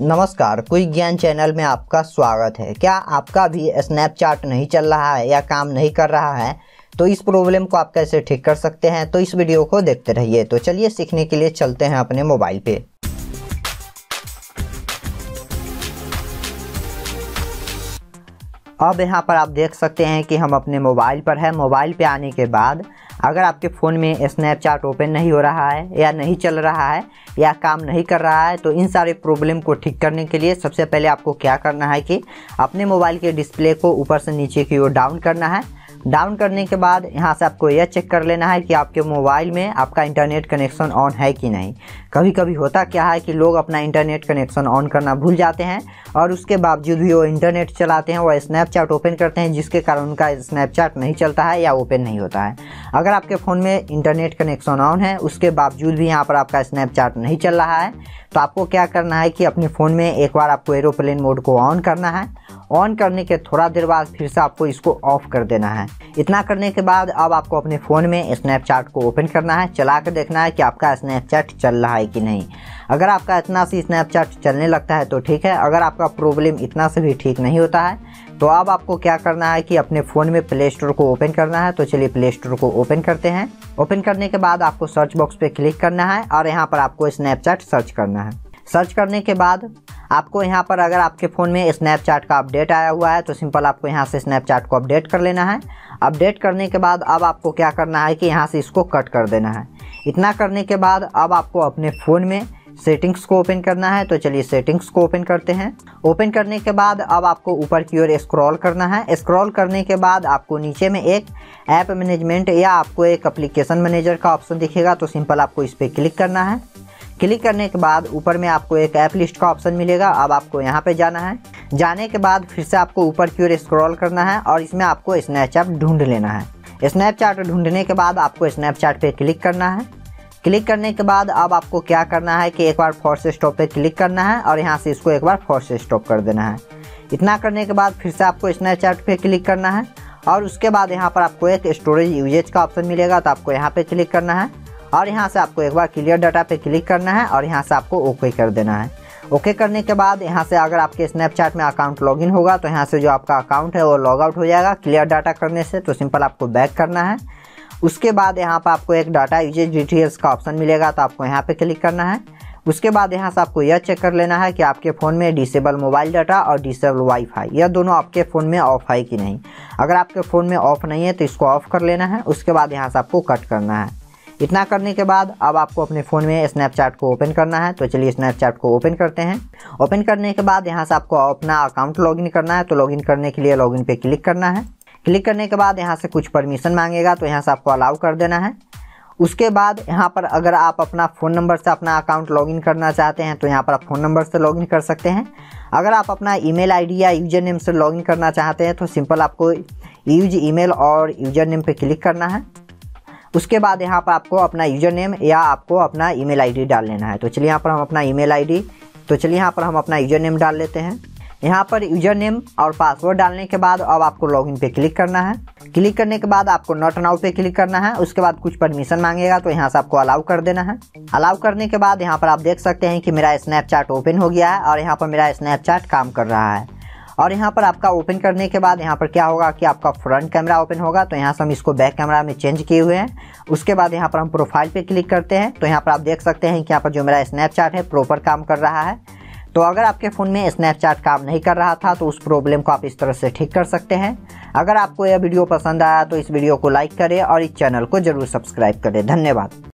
नमस्कार, क्विक ज्ञान चैनल में आपका स्वागत है। क्या आपका भी स्नैपचैट नहीं चल रहा है या काम नहीं कर रहा है? तो इस प्रॉब्लम को आप कैसे ठीक कर सकते हैं, तो इस वीडियो को देखते रहिए। तो चलिए सीखने के लिए चलते हैं अपने मोबाइल पे। अब यहाँ पर आप देख सकते हैं कि हम अपने मोबाइल पर है। मोबाइल पे आने के बाद अगर आपके फ़ोन में स्नैपचैट ओपन नहीं हो रहा है या नहीं चल रहा है या काम नहीं कर रहा है, तो इन सारे प्रॉब्लम को ठीक करने के लिए सबसे पहले आपको क्या करना है कि अपने मोबाइल के डिस्प्ले को ऊपर से नीचे की ओर डाउन करना है। डाउन करने के बाद यहाँ से आपको यह चेक कर लेना है कि आपके मोबाइल में आपका इंटरनेट कनेक्शन ऑन है कि नहीं। कभी कभी होता क्या है कि लोग अपना इंटरनेट कनेक्शन ऑन करना भूल जाते हैं और उसके बावजूद भी वो इंटरनेट चलाते हैं, वो स्नैपचैट ओपन करते हैं, जिसके कारण उनका स्नैपचैट नहीं चलता है या ओपन नहीं होता है। अगर आपके फ़ोन में इंटरनेट कनेक्शन ऑन है, उसके बावजूद भी यहाँ पर आपका स्नैपचैट नहीं चल रहा है, तो आपको क्या करना है कि अपने फ़ोन में एक बार आपको एरोप्लेन मोड को ऑन करना है। ऑन करने के थोड़ा देर बाद फिर से आपको इसको ऑफ कर देना है। इतना करने के बाद अब आपको अपने फ़ोन में स्नैपचैट को ओपन करना है, चला कर देखना है कि आपका स्नैपचैट चल रहा है कि नहीं। अगर आपका इतना से स्नैपचैट चलने लगता है तो ठीक है। अगर आपका प्रॉब्लम इतना से भी ठीक नहीं होता है तो अब आपको क्या करना है कि अपने फ़ोन में प्ले स्टोर को ओपन करना है। तो चलिए प्ले स्टोर को ओपन करते हैं। ओपन करने के बाद आपको सर्च बॉक्स पे क्लिक करना है और यहाँ पर आपको स्नैपचैट सर्च करना है। सर्च करने के बाद आपको यहाँ पर अगर आपके फ़ोन में स्नैपचैट का अपडेट आया हुआ है तो सिंपल आपको यहाँ से स्नैपचैट को अपडेट कर लेना है। अपडेट करने के बाद अब आपको क्या करना है कि यहाँ से इसको कट कर देना है। इतना करने के बाद अब आपको अपने फ़ोन में सेटिंग्स को ओपन करना है। तो चलिए सेटिंग्स को ओपन करते हैं। ओपन करने के बाद अब आपको ऊपर की ओर स्क्रॉल करना है। स्क्रॉल करने के बाद आपको नीचे में एक ऐप मैनेजमेंट या आपको एक एप्लीकेशन मैनेजर का ऑप्शन दिखेगा, तो सिंपल आपको इस पर क्लिक करना है। क्लिक करने के बाद ऊपर में आपको एक ऐप लिस्ट का ऑप्शन मिलेगा। अब आपको यहाँ पे जाना है। जाने के बाद फिर से आपको ऊपर की ओर स्क्रॉल करना है और इसमें आपको स्नैपचैट ढूंढ लेना है। स्नैपचैट ढूंढने के बाद आपको स्नैपचैट पे क्लिक करना है। क्लिक करने के बाद अब आपको क्या करना है कि एक बार फोर्स स्टॉप पे क्लिक करना है और यहाँ से इसको एक बार फोर्स स्टॉप कर देना है। इतना करने के बाद फिर से आपको स्नैपचैट पे क्लिक करना है और उसके बाद यहाँ पर आपको एक स्टोरेज यूजेज का ऑप्शन मिलेगा, तो आपको यहाँ पे क्लिक करना है और यहाँ से आपको एक बार क्लियर डाटा पे क्लिक करना है और यहाँ से आपको ओके कर देना है। ओके करने के बाद यहाँ से अगर आपके स्नैपचैट में अकाउंट लॉगिन होगा तो यहाँ से जो आपका अकाउंट है वो लॉग आउट हो जाएगा क्लियर डाटा करने से। तो सिंपल आपको बैक करना है। उसके बाद यहाँ पर आपको एक डाटा यूजेज डिटेल्स का ऑप्शन मिलेगा, तो आपको यहाँ पे क्लिक करना है। उसके बाद यहाँ से आपको यह चेक कर लेना है कि आपके फ़ोन में डिसेबल मोबाइल डाटा और डिसेबल वाईफाई यह दोनों आपके फ़ोन में ऑफ है कि नहीं। अगर आपके फ़ोन में ऑफ नहीं है तो इसको ऑफ कर लेना है। उसके बाद यहाँ से आपको कट करना है। इतना करने के बाद अब आपको अपने फ़ोन में स्नैपचैट को ओपन करना है। तो चलिए स्नैपचैट को ओपन करते हैं। ओपन करने के बाद यहाँ से आपको अपना अकाउंट लॉगिन करना है। तो लॉगिन करने के लिए लॉगिन पे क्लिक करना है। क्लिक करने के बाद यहाँ से कुछ परमिशन मांगेगा, तो यहाँ से आपको अलाउ कर देना है। उसके बाद यहाँ पर अगर आप अपना फ़ोन नंबर से अपना अकाउंट लॉगिन करना चाहते हैं तो यहाँ पर आप फ़ोन नंबर से लॉगिन कर सकते हैं। अगर आप अपना ईमेल आईडी या यूज़र नेम से लॉगिन करना चाहते हैं तो सिंपल आपको यूज ईमेल और यूज़र नेम पे क्लिक करना है। उसके बाद यहाँ पर आपको अपना यूज़र नेम या आपको अपना ईमेल आईडी डाल लेना है। तो चलिए यहाँ पर हम अपना ईमेल आईडी अपना यूज़र नेम डाल लेते हैं। यहाँ पर यूज़र नेम और पासवर्ड डालने के बाद अब आपको लॉगिन पे क्लिक करना है। क्लिक करने के बाद आपको नॉट नाउ पे क्लिक करना है। उसके बाद कुछ परमिशन मांगेगा, तो यहाँ से आपको अलाउ कर देना है। अलाउ करने के बाद यहाँ पर आप देख सकते हैं कि मेरा स्नैपचैट ओपन हो गया है और यहाँ पर मेरा स्नैपचैट काम कर रहा है। और यहाँ पर आपका ओपन करने के बाद यहाँ पर क्या होगा कि आपका फ्रंट कैमरा ओपन होगा, तो यहाँ से हम इसको बैक कैमरा में चेंज किए हुए हैं। उसके बाद यहाँ पर हम प्रोफाइल पे क्लिक करते हैं, तो यहाँ पर आप देख सकते हैं कि यहाँ पर जो मेरा स्नैपचैट है प्रॉपर काम कर रहा है। तो अगर आपके फ़ोन में स्नैपचैट काम नहीं कर रहा था तो उस प्रॉब्लम को आप इस तरह से ठीक कर सकते हैं। अगर आपको यह वीडियो पसंद आया तो इस वीडियो को लाइक करें और इस चैनल को ज़रूर सब्सक्राइब करें। धन्यवाद।